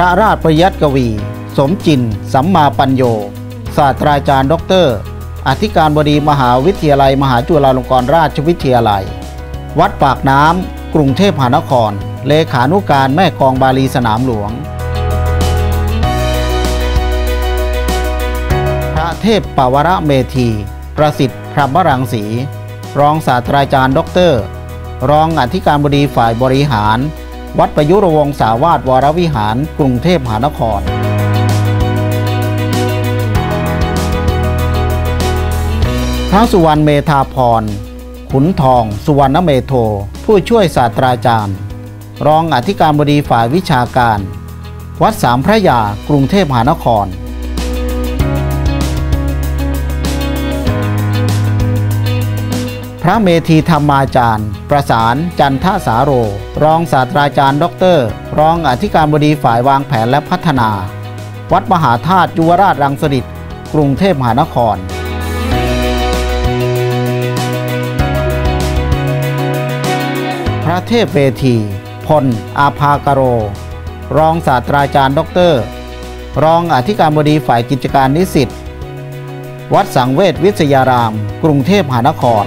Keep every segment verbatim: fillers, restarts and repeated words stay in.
พระราชประยัติกวีสมจินสัมมาปัญโยศาสตราจารย์ด็อกเตอร์อธิการบดีมหาวิทยาลัยมหาจุฬาลงกรณราชวิทยาลัยวัดปากน้ำกรุงเทพมหานครเลขานุการแม่กองบาลีสนามหลวงพระเทพปวรเมธีประสิทธิ์พรหมรังสีรองศาสตราจารย์ด็อกเตอร์รองอธิการบดีฝ่ายบริหารวัดประยุรวงศาวาสวรวิหารกรุงเทพมหานครพระสุวรรณเมธาพรขุนทองสุวรรณเมโทผู้ช่วยศาสตราจารย์รองอธิการบดีฝ่ายวิชาการวัดสามพระยากรุงเทพมหานครพระเมธีธรรมาจารย์ประสานจันทสาโรรองศาสตราจารย์ด็อกเตอร์รองอธิการบดีฝ่ายวางแผนและพัฒนาวัดมหาธาตุยุวราชรังสฤษฎ์กรุงเทพมหานครพระเทพเวทีพลอาภากโรรองศาสตราจารย์ด็อกเตอร์รองอธิการบดีฝ่ายกิจการนิสิตวัดสังเวชวิทยารามกรุงเทพมหานคร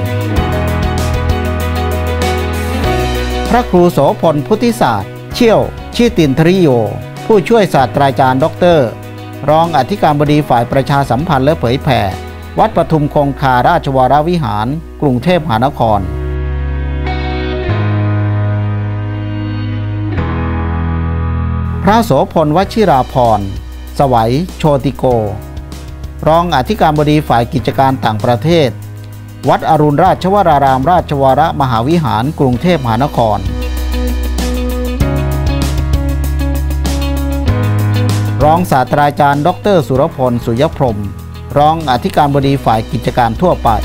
พระครูโสพลพุทธิศาสตร์เชี่ยวชิตินทริโยผู้ช่วยศาสตราจารย์ด็อกเตอร์รองอธิการบดีฝ่ายประชาสัมพันธ์และเผยแผ่วัดปทุมคงคาราชวรวิหารกรุงเทพมหานครพระโสพลวชิราภรณ์สวัยโชติโกรองอธิการบดีฝ่ายกิจการต่างประเทศวัดอรุณราชวรารามราชวรมหาวิหารกรุงเทพมหานครรองศาสตราจารย์ด็อกเตอร์สุรพลสุยพรหมรองอธิการบดีฝ่ายกิจการทั่วไป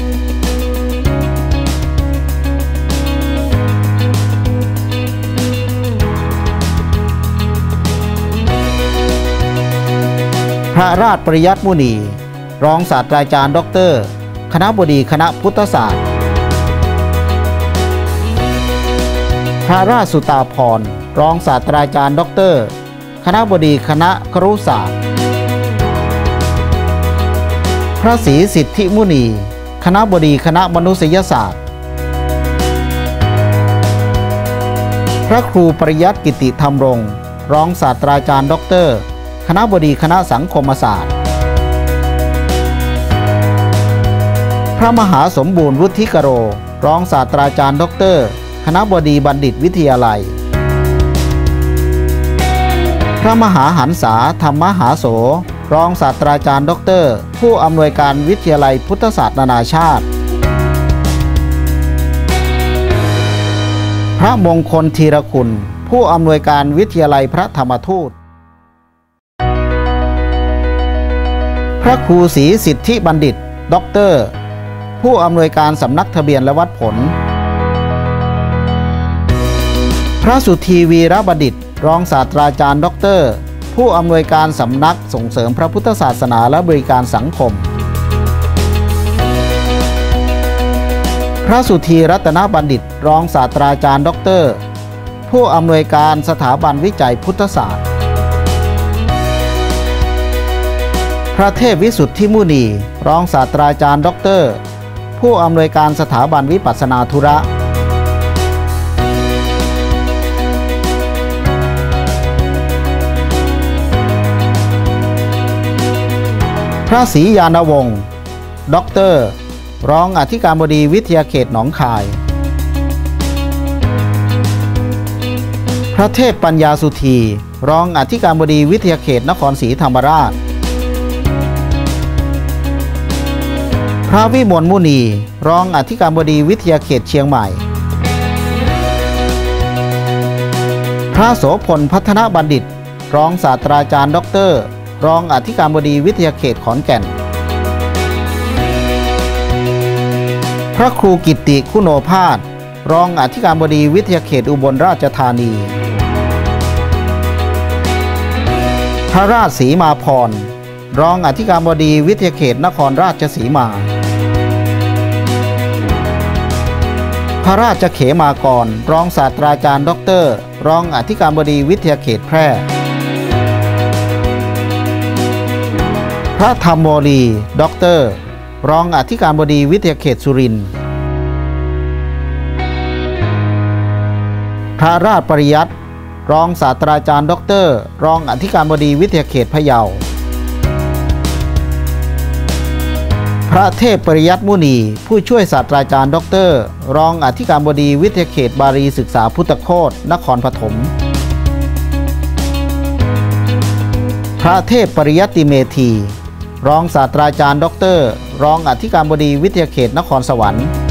พระราชปริยัติมุนีรองศาสตราจารย์ด็อกเตอร์คณบดีคณะพุทธศาสตร์พระราชสุตาภรณ์รองศาสตราจารย์ด็อกเตอร์คณบดีคณะครุศาสตร์พระศรีสิทธิมุนีคณบดีคณะมนุษยศาสตร์พระครูปริยัติกิติธรรมรงค์รองศาสตราจารย์ด็อกเตอร์คณบดีคณะสังคมศาสตร์พระมหาสมบูรณ์วุฒิกโรรองศาสตราจารย์ด็อกเตอร์คณบดีบัณฑิตวิทยาลัยพระมหาหันษาธรรมหาโสรองศาสตราจารย์ด็อกเตอร์ผู้อำนวยการวิทยาลัยพุทธศาสตร์นานาชาติพระมงคลธีรคุณผู้อำนวยการวิทยาลัยพระธรรมทูตพระครูศรีสิทธิบัณฑิตด็อกเตอร์ผู้อำนวยการสำนักทะเบียนและวัดผลพระสุธีวีรบัณฑิตรองศาสตราจารย์ด็อกเตอร์ผู้อำนวยการสำนักส่งเสริมพระพุทธศาสนาและบริการสังคมพระสุธีรัตนบัณฑิตรองศาสตราจารย์ด็อกเตอร์ผู้อำนวยการสถาบันวิจัยพุทธศาสตร์พระเทพวิสุทธิมุนีรองศาสตราจารย์ด็อกเตอร์ผู้อำนวยการสถาบันวิปัสสนาธุระพระศรียานวงศ์ด็อกเตอร์รองอธิการบดีวิทยาเขตหนองคายพระเทพปัญญาสุธีรองอธิการบดีวิทยาเขตนครศรีธรรมราชพระวิมลมุนีรองอธิการบดีวิทยาเขตเชียงใหม่พระโสพลพัฒนบัณฑิตรองศาสตราจารย์ด็อกเตอร์รองอธิการบดีวิทยาเขตขอนแก่นพระครูกิตติคุณโอภาสรองอธิการบดีวิทยาเขตอุบลราชธานีพระราชสีมาพรรองอธิการบดีวิทยาเขตนครราชสีมาพระราชเขมากรรองศาสตราจารย์ด็อกเตอร์รองอธิการบดีวิทยาเขตแพร่ พพระธรรมโมลีด็อกเตอร์รองอธิการบดีวิทยาเขตสุรินทร์พระราชปริยัติรองศาสตราจารย์ด็อกเตอร์รองอธิการบดีวิทยาเขตพะเยาพระเทพปริยัติมุนีผู้ช่วยศาสตราจารย์ด็อกเตอร์รองอธิการบดีวิทยาเขตบารีศึกษาพุทธโคตนครปฐมพระเทพปริยัติเมธีรองศาสตราจารย์ด็อกเตอร์รองอธิการบดีวิทยาเขตนครสวรรค์